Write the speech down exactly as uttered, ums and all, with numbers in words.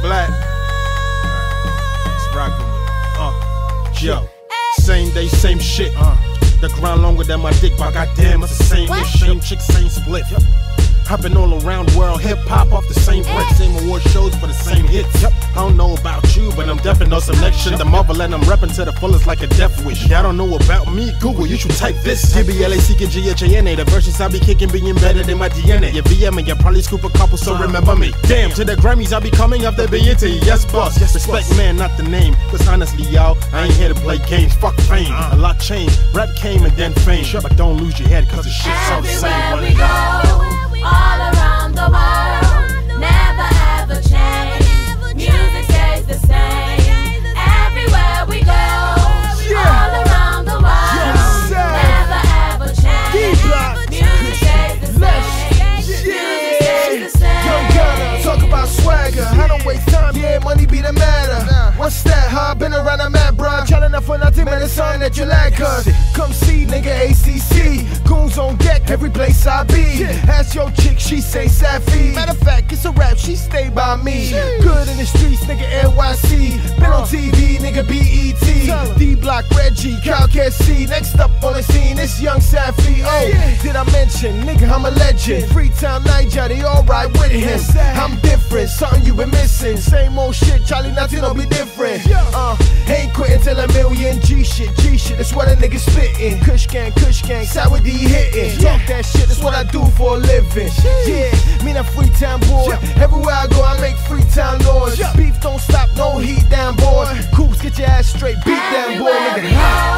Black. Let's rock with me. Uh, yo. Same day, same shit. Uh, the ground longer than my dick, but goddamn, it's the same ish. Same chick, same split. Yep. I've been all around world hip hop off the same brick, same award shows for the same hits. Yep. I don't know about you, but I'm definitely know some next shit. The Marvel and I'm reppin' to the fullest like a death wish. Y'all don't know about me? Google, you should type this. G B L A C K G H A N A. The verses I be kicking be embedded in my D N A. Your V M and you probably scoop a couple, so remember me. Damn, to the Grammys I be coming up the B E T. Yes, boss. Yes, respect, man, not the name. Cause honestly, y'all, I ain't here to play games. Fuck fame. A lot changed. Rap came and then fame. Sure, but don't lose your head, cause the shit's all the same. Everywhere we go, all around the world, never ever change. Music stays the same. Everywhere we go, all around the world, never ever change. Music stays the same. Music stays the same. Young Gunna, talk about swagger. I don't waste time, yeah, money be the matter. What's that, huh? Been around the map, bruh. Trying for nothing, man, it's something that you lack, cuz. Come see, nigga, A C C. Goons on deck, every place I be. Ask your chick, she say Safi. Matter of fact, it's a rap, she stay by me. Good in the streets, nigga, N Y C. Been on T V, nigga, B E T. D-Block, Reggie, Calcat C. Next up on the scene, it's Young Safi. Oh, did I mention, nigga, I'm a legend. Freetown Niger, they all ride with him. I'm different, something you been missing. Same old shit, Charlie, nothing don't be different. Uh, ain't quitting till a million G shit, G shit, that's what a nigga spittin'. Kush gang, Kush gang, sour D hittin'. Talk that shit, that's what I do for a living. Yeah, me that Freetown boy. Everywhere I go, I make Freetown noise. Beef don't stop, no heat down, boy. Coops, get your ass straight, beat down, boy, nigga.